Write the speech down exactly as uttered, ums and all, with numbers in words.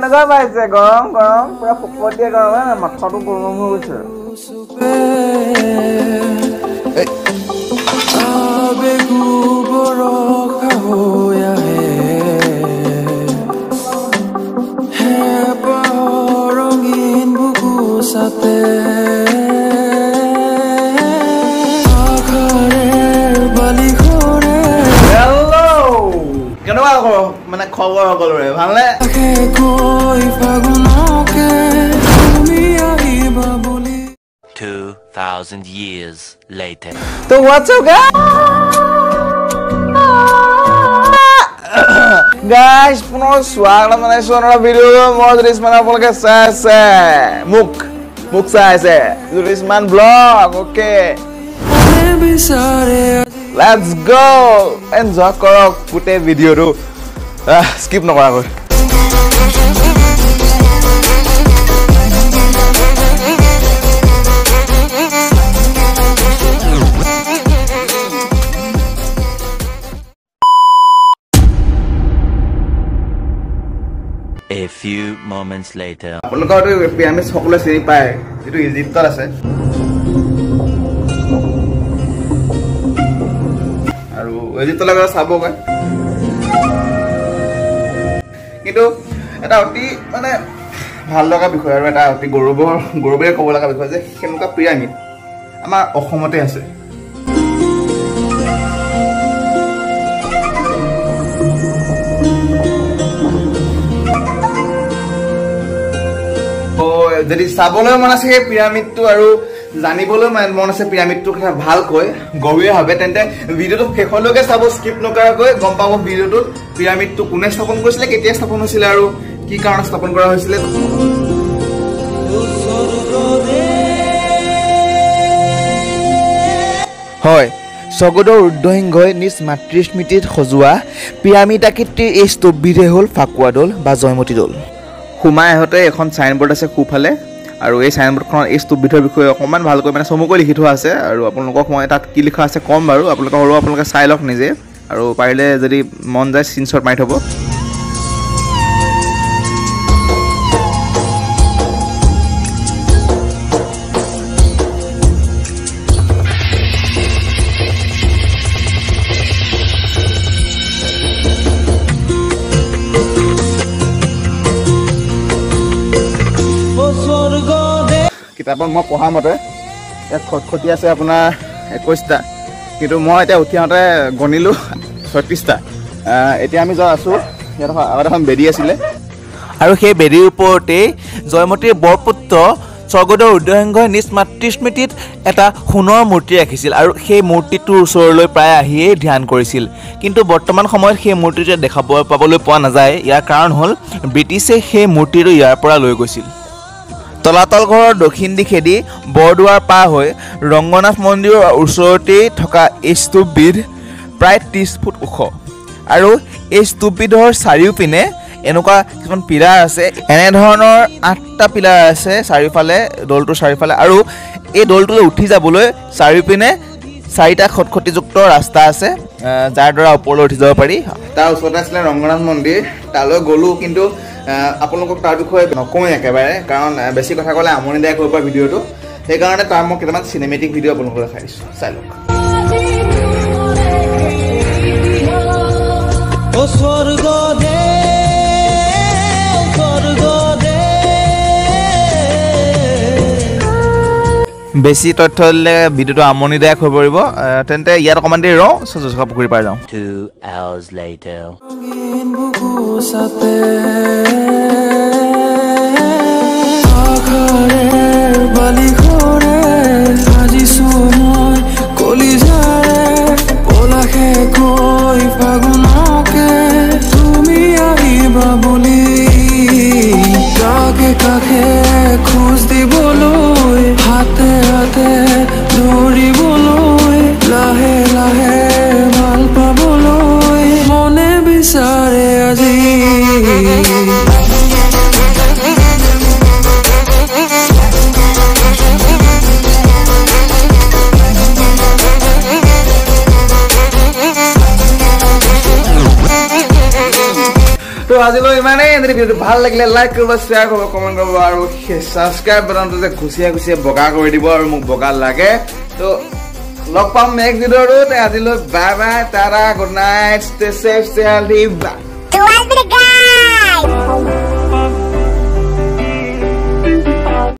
কেনেকুৱা পাইছে গৰম গৰম পুৰা ফকতীয়া গৰম মাথাটো গৰম হৈ গৈছে মানে খবৰ সকলোৰে ভালনে two thousand years later. So what's up guys? Guys, puno swagam manai sonora video mo Jurisman apolke sai sai muk muk sai sai Jurisman vlog okay. Let's go enjoy korok pute video ru skip nokora koi A few moments later. আপোনালোকৰ pyramid সকলোৱে চিনি পায় যেটো ইজিপ্তত আছে আৰু ইজিপ্তলৈ গৈ চাবগৈ কিন্তু এটা অতি মানে ভাল লগা বিষয় আৰু এটা অতি গৌৰৱৰ গৌৰৱেৰে ক'ব লগা বিষয় যে কেনেকুৱা পিৰামিড আমাৰ অসমতে আছে যদি চাবলৈ মন আছে এই পিৰামিডটো আৰু জানিবলৈ মন আছে পিৰামিডটো কথা ভালকৈ গভীৰ ভাৱে তেন্তে ভিডিওটো শেষলৈকে চাব স্কিপ নকৰাকৈ গম পাব ভিডিওটোত পিৰামিডটো কোনে স্থাপন কৰিছিল কেতিয়া স্থাপন হৈছিল আৰু কি কাৰণ স্থাপন কৰা হৈছিল হয় স্বগতৰ উৰ্ধসিংহই নিজ মাতৃ স্মৃতিত সজোৱা পিৰামিড আকৃতিৰ এই স্তূপবিধে হ'ল ফাকুৱা দৌল বা জয়মতী দৌল সোমাই আহোঁতে এখন চাইনবোৰ্ড আছে সোঁফালে আৰু এই চাইনবোৰ্ডখনত এই স্তূপবিধৰ বিষয়ে অকণমান ভালকৈ মানে চমুকৈ লিখি থোৱা আছে আৰু আপোনালোকক মই তাত কি লিখা আছে কম বাৰু আপোনালোকে সৰু আপোনালোকে চাই লওক নিজে আৰু পাৰিলে যদি মন যায় স্ক্ৰীনশ্বট মাৰি থ'ব কিতাপত মই পঢ়া মতে এক খটখটি আছে আপোনাৰ একৈশটা কিন্তু মই এতিয়া উঠি আহোঁতে গণিলোঁ ছয়ত্ৰিশটা এতিয়া আমি যা আছোঁ ইয়াত আগত এখন বেদী আছিলে আৰু সেই বেদীৰ ওপৰতেই জয়মতীৰ বৰপুত্ৰ স্বগতৰ উৰ্ধসিংহই নিজ মাতৃস্মৃতিত এটা সোণৰ মূৰ্তি ৰাখিছিল আৰু সেই মূৰ্তিটোৰ ওচৰলৈ প্ৰায় আহিয়েই ধ্যান কৰিছিল কিন্তু বৰ্তমান সময়ত সেই মূৰ্তিটো দেখা পাবলৈ পোৱা নাযায় ইয়াৰ কাৰণ হ'ল ব্ৰিটিছে সেই মূৰ্তিটো ইয়াৰ পৰা লৈ গৈছিল তলাতল ঘৰৰ দক্ষিণ দিশেদি বৰদুৱাৰ পাৰ হৈ ৰংগনাথ মন্দিৰৰ ওচৰতেই থকা এই স্তূপবিধ প্ৰায় ত্ৰিছ ফুট ওখ আৰু এই স্তূপবিধৰ চাৰিওপিনে এনেকুৱা কিছুমান পিলাৰ আছে এনেধৰণৰ আঠটা পিলাৰ আছে চাৰিওফালে দৌলটোৰ চাৰিওফালে আৰু এই দৌলটোলৈ উঠি যাবলৈ চাৰিওপিনে চাৰিটা খটখটিযুক্ত ৰাস্তা আছে যাৰ দ্বাৰা ওপৰলৈ উঠি যাব পাৰি তাৰ ওচৰতে আছিলে ৰংগনাথ মন্দিৰ তালৈ গ'লোঁ কিন্তু আপোনালোকক তাৰ বিষয়ে নকওঁৱেই একেবাৰে কাৰণ বেছি কথা ক'লে আমনিদায়ক হৈ পৰা ভিডিঅ'টো সেইকাৰণে তাৰ মই কেইটামান চিনেমেটিক ভিডিঅ' আপোনালোকক দেখাই দিছোঁ চাই লওক বেছি তথ্য দিলে ভিডিঅ'টো আমনিদায়ক হৈ পৰিব তেন্তে ইয়াত অকণমান দেৰি ৰওঁ জোচকা পুখুৰী পাৰ যাওঁ two hours later. খোঁজ দিবলৈ হাতে হাতে দৌৰিবলৈ লাহে লাহে ভাল পাবলৈ মনে বিচাৰে আজি আজিলৈ ইমানেই যদি ভিডিঅ'টো ভাল লাগিলে লাইক কৰিব শ্বেয়াৰ কৰিব কমেণ্ট কৰিব আৰু ছাবস্ক্ৰাইব বাটনটো যে ঘুচিয়াই ঘুচিয়াই বগা কৰি দিব আৰু মোক বগা লাগে তো লগ পাম নেক্সট ভিডিঅ'টো আজিলৈ bye bye tata good night stay safe stay healthy বাই